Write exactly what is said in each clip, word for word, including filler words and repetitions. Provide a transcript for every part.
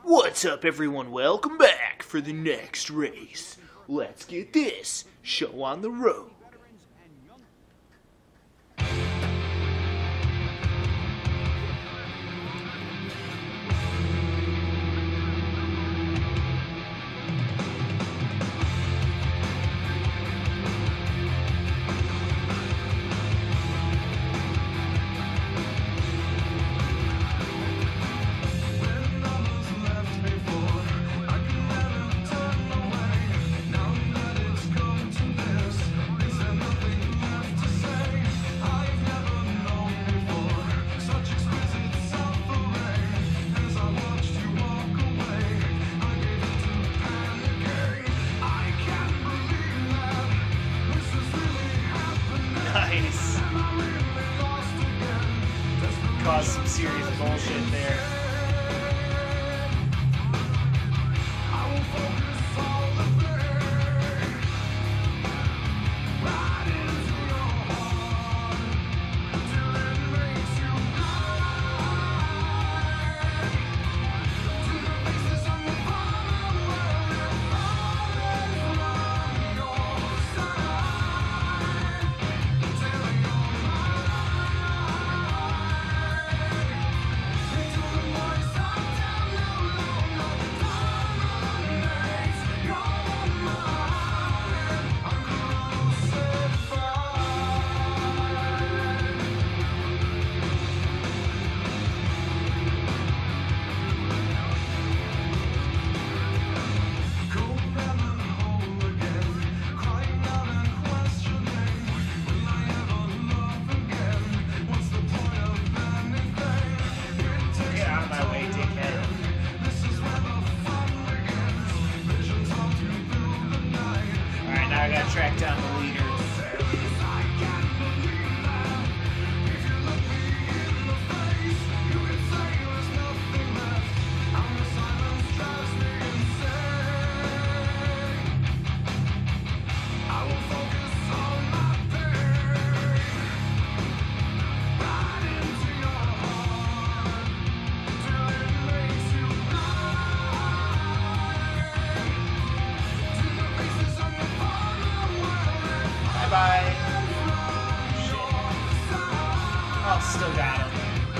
What's up, everyone? Welcome back for the next race. Let's get this show on the road. Nice. Caused some serious bullshit there. I gotta track down the leader. Bye. Shit. Oh, still got him.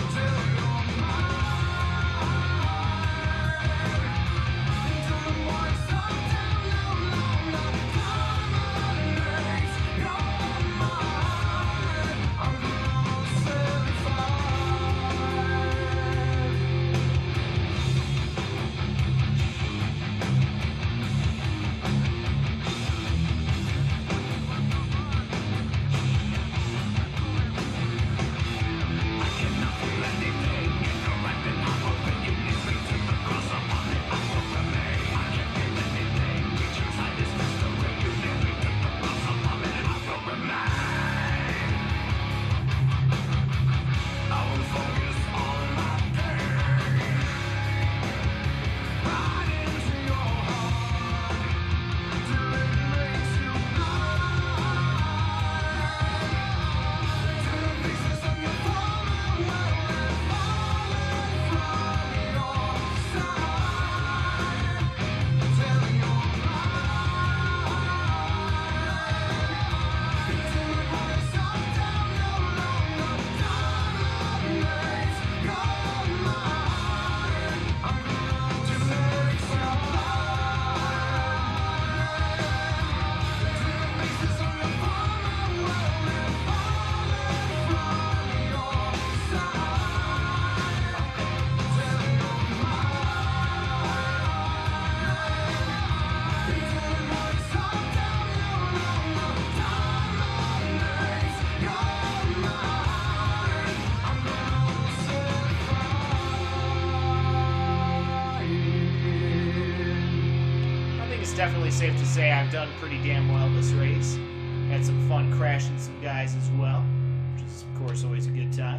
It's definitely safe to say I've done pretty damn well this race. Had some fun crashing some guys as well, which is of course always a good time.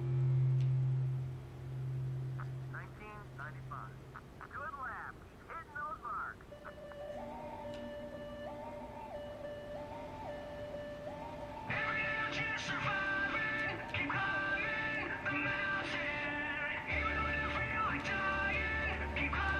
nineteen ninety-five. Good lap. Keep hitting those marks. Keep climbing the mountain, even when you feel like dying. Keep climbing.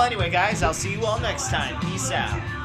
Well, anyway, guys, I'll see you all next time. Peace out.